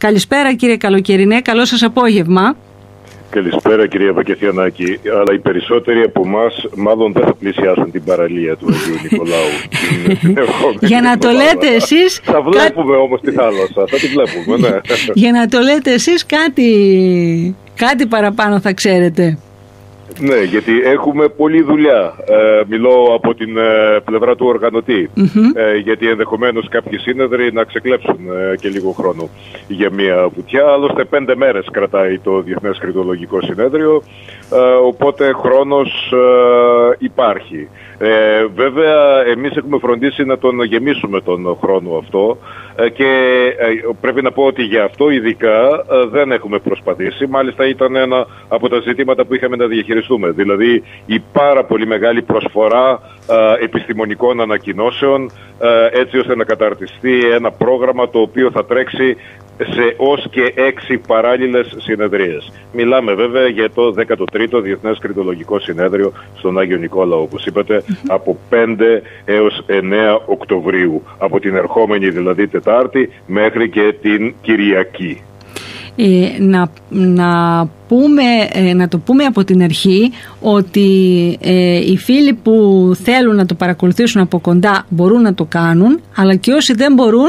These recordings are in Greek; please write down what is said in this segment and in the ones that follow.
Καλησπέρα κύριε Καλοκαιρινέ, καλό σας απόγευμα. Καλησπέρα κυρία Βακεθιανάκη, αλλά οι περισσότεροι από εμάς μάλλον δεν θα πλησιάσουν την παραλία του Αγίου Νικολάου. Για να το λέτε εσείς... Θα βλέπουμε όμως τη θάλασσα, θα τη βλέπουμε, ναι. Για να το λέτε εσείς κάτι παραπάνω θα ξέρετε. Ναι, γιατί έχουμε πολλή δουλειά. Μιλώ από την πλευρά του οργανωτή. Γιατί ενδεχομένως κάποιοι σύνεδροι να ξεκλέψουν και λίγο χρόνο για μια βουτιά. Άλλωστε 5 μέρες κρατάει το Διεθνές Κρητολογικό Συνέδριο, οπότε χρόνος υπάρχει. Βέβαια, εμείς έχουμε φροντίσει να τον γεμίσουμε τον χρόνο αυτό και πρέπει να πω ότι για αυτό ειδικά δεν έχουμε προσπαθήσει. Μάλιστα ήταν ένα από τα ζητήματα που είχαμε να διαχειριστούμε. Δηλαδή η πάρα πολύ μεγάλη προσφορά επιστημονικών ανακοινώσεων έτσι ώστε να καταρτιστεί ένα πρόγραμμα το οποίο θα τρέξει σε ως και 6 παράλληλες συνεδρίες. Μιλάμε βέβαια για το 13ο Διεθνές Κρητολογικό Συνέδριο στον Άγιο Νικόλαο, όπως είπατε, από 5 έως 9 Οκτωβρίου, από την ερχόμενη δηλαδή Τετάρτη μέχρι και την Κυριακή. Να το πούμε από την αρχή ότι οι φίλοι που θέλουν να το παρακολουθήσουν από κοντά μπορούν να το κάνουν, αλλά και όσοι δεν μπορούν.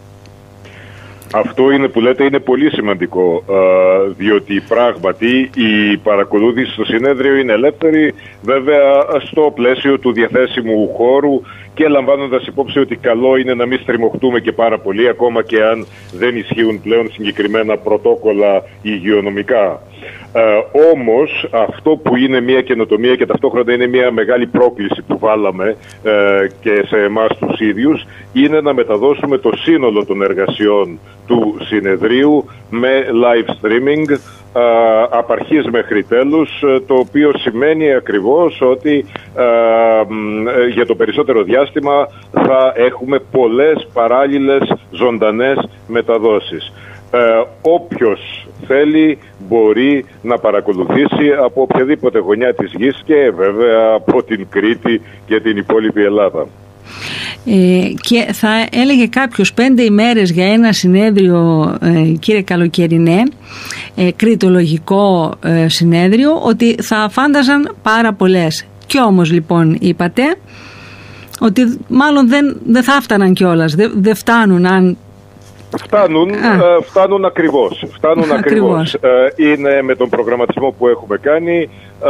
Αυτό είναι που λέτε είναι πολύ σημαντικό, διότι πράγματι η παρακολούθηση στο συνέδριο είναι ελεύθερη, βέβαια στο πλαίσιο του διαθέσιμου χώρου και λαμβάνοντας υπόψη ότι καλό είναι να μην στριμωχτούμε και πάρα πολύ, ακόμα και αν δεν ισχύουν πλέον συγκεκριμένα πρωτόκολλα υγειονομικά. Όμως αυτό που είναι μια καινοτομία και ταυτόχρονα είναι μια μεγάλη πρόκληση που βάλαμε και σε εμάς τους ίδιους, είναι να μεταδώσουμε το σύνολο των εργασιών του συνεδρίου με live streaming απ' αρχής μέχρι τέλους, το οποίο σημαίνει ακριβώς ότι για το περισσότερο διάστημα θα έχουμε πολλές παράλληλες ζωντανές μεταδόσεις. Όποιος θέλει μπορεί να παρακολουθήσει από οποιαδήποτε γωνιά της γης και βέβαια από την Κρήτη και την υπόλοιπη Ελλάδα. Και θα έλεγε κάποιος 5 ημέρες για ένα συνέδριο, κύριε Καλοκαιρινέ, κρητολογικό συνέδριο, ότι θα φάνταζαν πάρα πολλές. Κι όμως λοιπόν είπατε ότι μάλλον δεν θα φτάναν κιόλας, δεν φτάνουν αν... Φτάνουν ακριβώς. Είναι με τον προγραμματισμό που έχουμε κάνει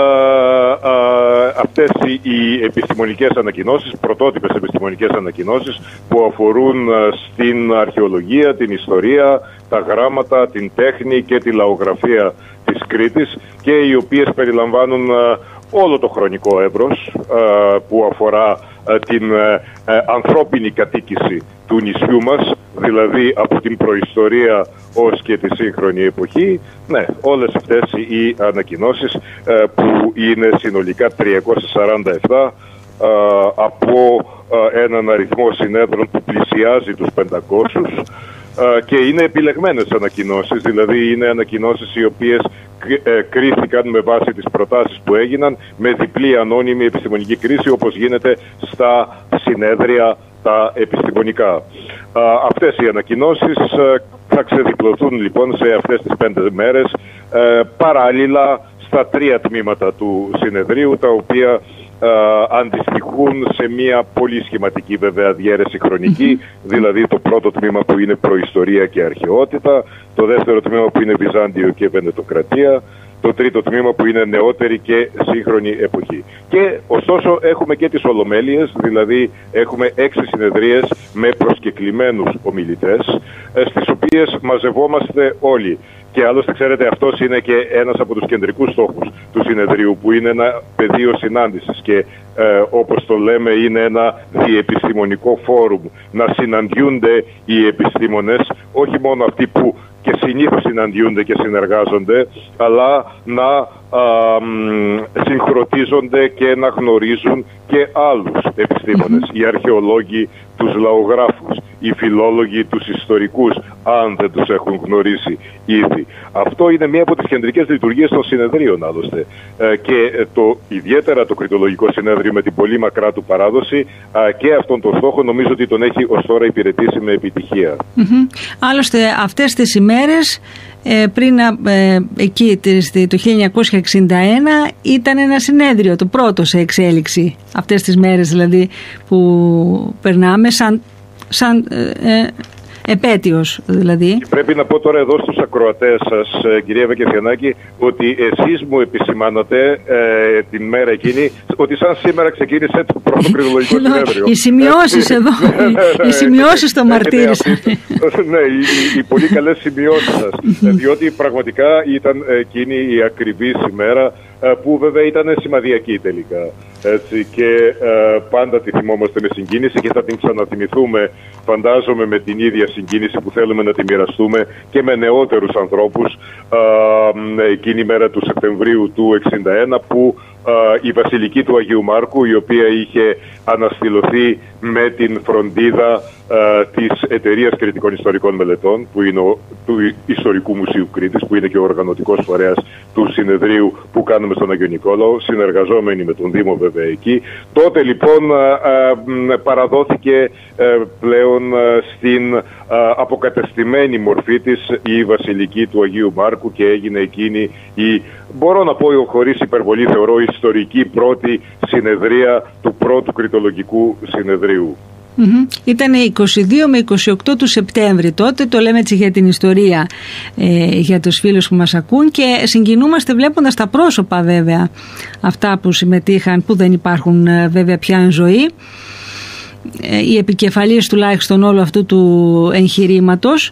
αυτές οι επιστημονικές ανακοινώσεις, πρωτότυπες επιστημονικές ανακοινώσεις που αφορούν στην αρχαιολογία, την ιστορία, τα γράμματα, την τέχνη και τη λαογραφία της Κρήτης και οι οποίες περιλαμβάνουν όλο το χρονικό εύρος που αφορά την ανθρώπινη κατοίκηση του νησιού μας, δηλαδή από την προϊστορία ως και τη σύγχρονη εποχή. Ναι, όλες αυτές οι ανακοινώσεις που είναι συνολικά 347 από έναν αριθμό συνέδρων που πλησιάζει τους 500 και είναι επιλεγμένες ανακοινώσεις, δηλαδή είναι ανακοινώσεις οι οποίες κρίθηκαν με βάση τις προτάσεις που έγιναν με διπλή ανώνυμη επιστημονική κρίση, όπως γίνεται στα συνέδρια τα επιστημονικά. Αυτές οι ανακοινώσεις θα ξεδιπλωθούν λοιπόν σε αυτές τις 5 μέρες παράλληλα στα 3 τμήματα του συνεδρίου, τα οποία αντιστοιχούν σε μια πολύ σχηματική βέβαια διαίρεση χρονική, δηλαδή το πρώτο τμήμα που είναι προϊστορία και αρχαιότητα, το δεύτερο τμήμα που είναι Βυζάντιο και Βενετοκρατία, το τρίτο τμήμα που είναι νεότερη και σύγχρονη εποχή. Και ωστόσο έχουμε και τις Ολομέλειες, δηλαδή έχουμε 6 συνεδρίες με προσκεκλημένους ομιλητές, στις οποίες μαζευόμαστε όλοι. Και άλλωστε ξέρετε, αυτός είναι και ένας από τους κεντρικούς στόχους του συνεδρίου, που είναι ένα πεδίο συνάντησης και όπως το λέμε είναι ένα διεπιστημονικό φόρουμ, να συναντιούνται οι επιστήμονες, όχι μόνο αυτοί που και συνήθως συναντιούνται και συνεργάζονται, αλλά να συγχρονίζονται και να γνωρίζουν και άλλους επιστήμονες, οι αρχαιολόγοι, τους λαογράφους, οι φιλόλογοι, τους ιστορικούς, αν δεν τους έχουν γνωρίσει ήδη. Αυτό είναι μία από τις κεντρικές λειτουργίες των συνεδρίων, άλλωστε. Και ιδιαίτερα το Κρητολογικό Συνέδριο, με την πολύ μακρά του παράδοση, και αυτόν τον στόχο νομίζω ότι τον έχει ως τώρα υπηρετήσει με επιτυχία. Άλλωστε αυτές τις ημέρες, πριν εκεί το 1961, ήταν ένα συνέδριο, το πρώτο σε εξέλιξη, αυτές τις μέρες δηλαδή που περνάμε σαν επέτειος δηλαδή. Πρέπει να πω τώρα εδώ στους ακροατές σας, κυρία Βεκεφιανάκη, ότι εσείς μου επισημάνατε την μέρα εκείνη ότι σαν σήμερα ξεκίνησε το πρώτο Κρητολογικό Συνέδριο. Οι σημειώσεις εδώ, οι σημειώσεις το μαρτύρησαν. Ναι, οι πολύ καλές σημειώσεις σας, διότι πραγματικά ήταν εκείνη η ακριβής ημέρα, που βέβαια ήταν σημαδιακή τελικά. Έτσι, και πάντα τη θυμόμαστε με συγκίνηση και θα την ξαναθυμηθούμε, φαντάζομαι, με την ίδια συγκίνηση που θέλουμε να τη μοιραστούμε και με νεότερους ανθρώπους εκείνη η μέρα του Σεπτεμβρίου του 1961, που η Βασιλική του Αγίου Μάρκου, η οποία είχε αναστηλωθεί με την φροντίδα της Εταιρείας Κρητικών Ιστορικών Μελετών, που είναι του Ιστορικού Μουσείου Κρήτης, που είναι και ο οργανωτικός φορέας του συνεδρίου που κάνουμε στον Αγιο Νικόλαο, συνεργαζόμενοι με τον Δήμο βέβαια εκεί. Τότε λοιπόν παραδόθηκε πλέον στην αποκατεστημένη μορφή της η Βασιλική του Αγίου Μάρκου και έγινε εκείνη η, μπορώ να πω χωρίς υπερβολή, θεωρώ ιστορική πρώτη συνεδρία του πρώτου Κρητολογικού Συνεδρίου. Ήταν 22 με 28 του Σεπτέμβρη τότε, το λέμε έτσι για την ιστορία, για τους φίλους που μας ακούν, και συγκινούμαστε βλέποντας τα πρόσωπα βέβαια αυτά που συμμετείχαν, που δεν υπάρχουν βέβαια πια εν ζωή, οι επικεφαλής τουλάχιστον όλου αυτού του εγχειρήματος,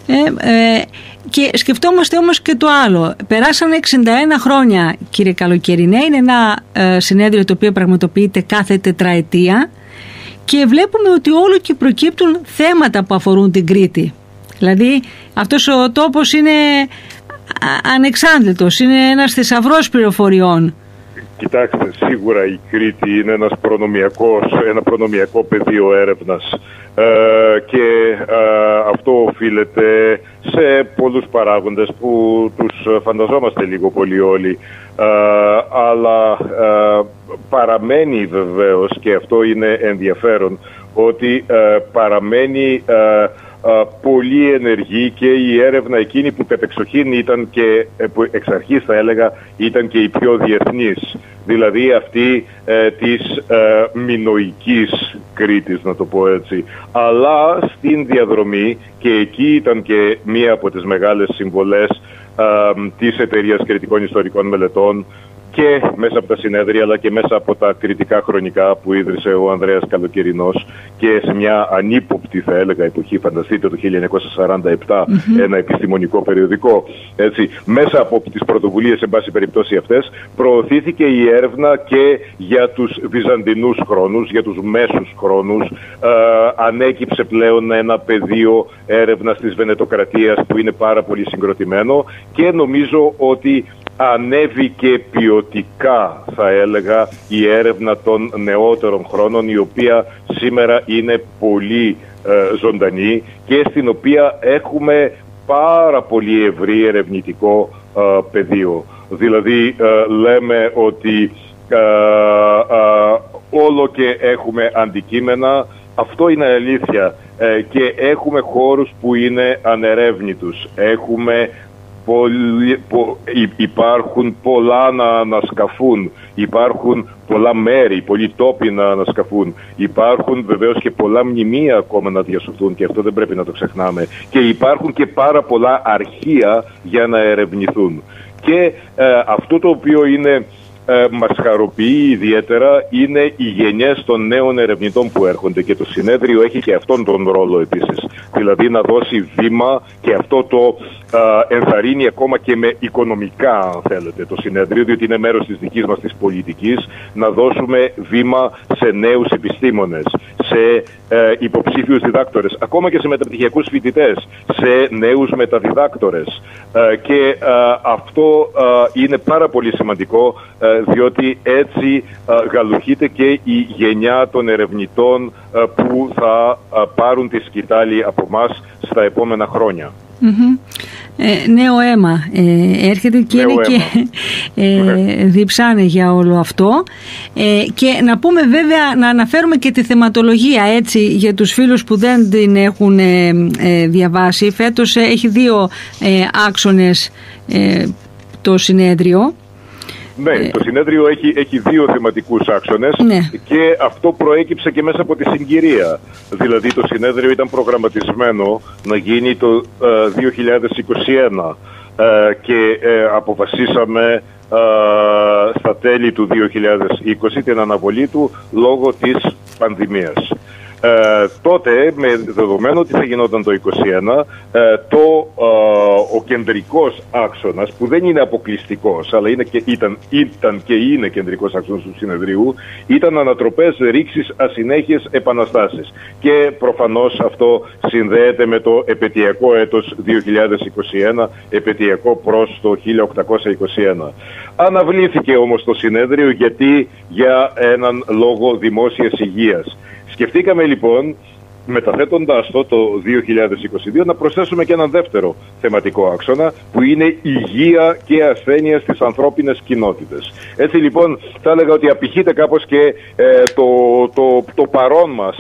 και σκεφτόμαστε όμως και το άλλο. Περάσανε 61 χρόνια, κύριε Καλοκαιρινέ, είναι ένα συνέδριο το οποίο πραγματοποιείται κάθε τετραετία, και βλέπουμε ότι όλο και προκύπτουν θέματα που αφορούν την Κρήτη. Δηλαδή αυτός ο τόπος είναι ανεξάντλητος, είναι ένας θησαυρός πληροφοριών. Κοιτάξτε, σίγουρα η Κρήτη είναι ένα προνομιακό πεδίο έρευνας, και αυτό οφείλεται σε πολλούς παράγοντες που τους φανταζόμαστε λίγο πολύ όλοι, αλλά παραμένει βεβαίως, και αυτό είναι ενδιαφέρον, ότι παραμένει πολύ ενεργή και η έρευνα εκείνη που κατεξοχήν ήταν και που εξ αρχής θα έλεγα ήταν και η πιο διεθνής, δηλαδή αυτή της μινωικής Κρήτης, να το πω έτσι. Αλλά στην διαδρομή, και εκεί ήταν και μία από τις μεγάλες συμβολές της Εταιρείας Κρητικών Ιστορικών Μελετών, και μέσα από τα συνέδρια αλλά και μέσα από τα κριτικά χρονικά που ίδρυσε ο Ανδρέας Καλοκαιρινός, και σε μια ανύποπτη θα έλεγα εποχή, φανταστείτε το 1947, ένα επιστημονικό περιοδικό, έτσι, μέσα από τις πρωτοβουλίες εν πάση περιπτώσει αυτές προωθήθηκε η έρευνα και για τους βυζαντινούς χρόνους, για τους μέσους χρόνους. Ανέκυψε πλέον ένα πεδίο έρευνας της Βενετοκρατίας που είναι πάρα πολύ συγκροτημένο, και νομίζω ότι ανέβηκε ποιοτικά θα έλεγα η έρευνα των νεότερων χρόνων, η οποία σήμερα είναι πολύ ζωντανή και στην οποία έχουμε πάρα πολύ ευρύ ερευνητικό πεδίο. Δηλαδή λέμε ότι όλο και έχουμε αντικείμενα, αυτό είναι αλήθεια, και έχουμε χώρους που είναι ανερεύνητους. Υπάρχουν πολλά να ανασκαφούν, υπάρχουν πολλά μέρη, πολλοί τόποι να ανασκαφούν, υπάρχουν βεβαίως και πολλά μνημεία ακόμα να διασωθούν, και αυτό δεν πρέπει να το ξεχνάμε, και υπάρχουν και πάρα πολλά αρχεία για να ερευνηθούν. Και αυτό το οποίο μας χαροποιεί ιδιαίτερα είναι οι γενιές των νέων ερευνητών που έρχονται, και το συνέδριο έχει και αυτόν τον ρόλο επίσης, δηλαδή να δώσει βήμα, και αυτό το ενθαρρύνει ακόμα και με οικονομικά, αν θέλετε, το συνέδριο, διότι είναι μέρος της δικής μας της πολιτικής, να δώσουμε βήμα σε νέους επιστήμονες, σε σε υποψήφιους διδάκτορες, ακόμα και σε μεταπτυχιακούς φοιτητές, σε νέους μεταδιδάκτορες. Και αυτό είναι πάρα πολύ σημαντικό, διότι έτσι γαλουχείται και η γενιά των ερευνητών που θα πάρουν τη σκητάλη από εμάς στα επόμενα χρόνια. Νέο αίμα έρχεται και νέο είναι και διψάνε για όλο αυτό, και να πούμε βέβαια, να αναφέρουμε και τη θεματολογία, έτσι, για τους φίλους που δεν την έχουν διαβάσει. Φέτος έχει 2 άξονες το συνέδριο. Ναι, το συνέδριο έχει 2 θεματικούς άξονες, ναι. Και αυτό προέκυψε και μέσα από τη συγκυρία. Δηλαδή το συνέδριο ήταν προγραμματισμένο να γίνει το 2021 και αποφασίσαμε στα τέλη του 2020 την αναβολή του λόγω της πανδημίας. Τότε, με δεδομένο ότι θα γινόταν το 2021, ο κεντρικός άξονας, που δεν είναι αποκλειστικός, αλλά ήταν και είναι κεντρικός άξονας του συνεδρίου, ήταν ανατροπές, ρήξεις, ασυνέχειες, επαναστάσεις. Και προφανώς αυτό συνδέεται με το επαιτειακό έτος 2021, επαιτειακό προς το 1821. Αναβλήθηκε όμως το συνέδριο, γιατί για έναν λόγο δημόσιας υγείας. Σκεφτήκαμε λοιπόν, μεταθέτοντας το 2022, να προσθέσουμε και έναν δεύτερο θεματικό άξονα, που είναι υγεία και ασθένεια στις ανθρώπινες κοινότητες. Έτσι λοιπόν θα έλεγα ότι απηχείται κάπως και το παρόν μας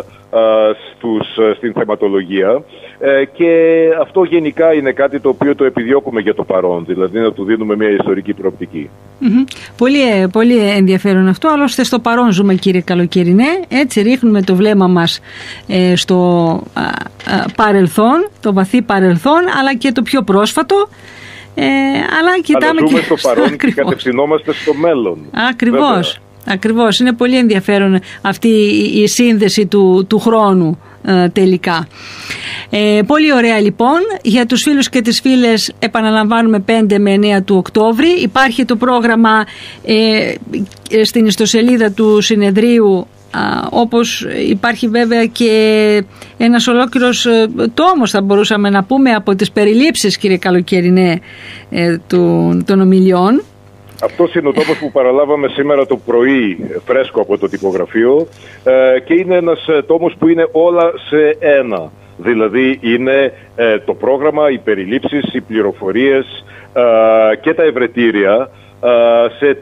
στην θεματολογία, και αυτό γενικά είναι κάτι το οποίο το επιδιώκουμε για το παρόν, δηλαδή να του δίνουμε μια ιστορική προοπτική. Πολύ, πολύ ενδιαφέρον αυτό. Άλλωστε στο παρόν ζούμε, κύριε Καλοκαιρινέ, έτσι ρίχνουμε το βλέμμα μας στο παρελθόν, το βαθύ παρελθόν, αλλά και το πιο πρόσφατο, αλλά κοιτάμε ζούμε και στο παρόν και κατευθυνόμαστε στο μέλλον. Ακριβώς. Ακριβώς, είναι πολύ ενδιαφέρον αυτή η σύνδεση του χρόνου τελικά. Πολύ ωραία λοιπόν. Για τους φίλους και τις φίλες, επαναλαμβάνουμε, 5 με 9 του Οκτώβρη. Υπάρχει το πρόγραμμα στην ιστοσελίδα του συνεδρίου, όπως υπάρχει βέβαια και ένας ολόκληρος τόμος, θα μπορούσαμε να πούμε, από τις περιλήψεις, κύριε Καλοκαιρινέ, των ομιλιών. Αυτός είναι ο τόπος που παραλάβαμε σήμερα το πρωί, φρέσκο από το τυπογραφείο, και είναι ένας τόμος που είναι όλα σε ένα. Δηλαδή είναι το πρόγραμμα, οι περιλήψεις, οι πληροφορίες και τα ευρετήρια σε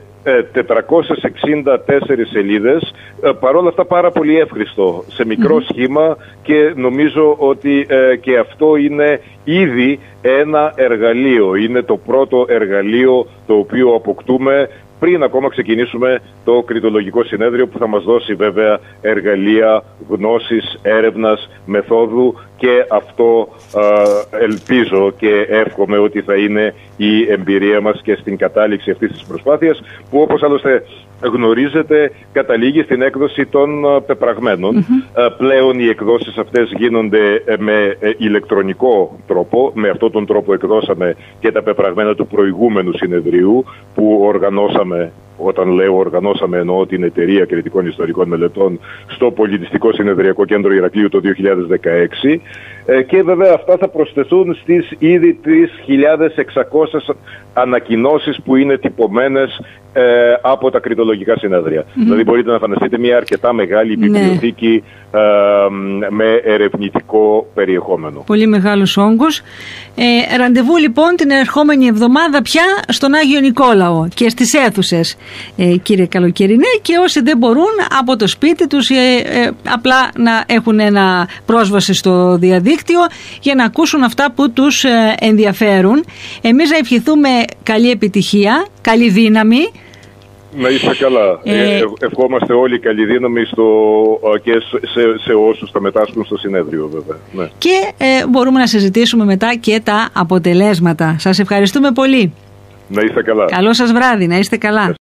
464 σελίδες, παρόλα αυτά πάρα πολύ εύχριστο, σε μικρό σχήμα, και νομίζω ότι και αυτό είναι ήδη ένα εργαλείο. Είναι το πρώτο εργαλείο το οποίο αποκτούμε πριν ακόμα ξεκινήσουμε το κριτολογικό συνέδριο, που θα μας δώσει βέβαια εργαλεία γνώσης, έρευνας, μεθόδου, και αυτό ελπίζω και εύχομαι ότι θα είναι η εμπειρία μας και στην κατάληξη αυτής της προσπάθειας, που όπως άλλωστε γνωρίζετε καταλήγει στην έκδοση των πεπραγμένων. Πλέον οι εκδόσεις αυτές γίνονται με ηλεκτρονικό τρόπο. Με αυτόν τον τρόπο εκδώσαμε και τα πεπραγμένα του προηγούμενου συνεδρίου που οργανώσαμε. Όταν λέω οργανώσαμε, εννοώ την Εταιρεία Κριτικών Ιστορικών Μελετών στο Πολιτιστικό Συνεδριακό Κέντρο Ηρακλείου το 2016, και βέβαια αυτά θα προσθεθούν στις ήδη 3.600 ανακοινώσεις που είναι τυπωμένες από τα κριτολογικά συνέδρια. Δηλαδή μπορείτε να φανταστείτε μια αρκετά μεγάλη βιβλιοθήκη με ερευνητικό περιεχόμενο. Πολύ μεγάλος όγκος. Ραντεβού λοιπόν την ερχόμενη εβδομάδα πια στον Άγιο Νικόλαο και στις αίθουσες, κύριε Καλοκαιρινέ, και όσοι δεν μπορούν από το σπίτι τους απλά να έχουν ένα πρόσβαση στο διαδίκτυο για να ακούσουν αυτά που τους ενδιαφέρουν. Εμείς να ευχηθούμε καλή επιτυχία, καλή δύναμη. Να είστε καλά. Ευχόμαστε όλοι καλή δύναμη και σε όσους θα μετάσχουν στο συνέδριο, βέβαια. Ναι. Και μπορούμε να συζητήσουμε μετά και τα αποτελέσματα. Σας ευχαριστούμε πολύ. Να είστε καλά. Καλό σας βράδυ, να είστε καλά.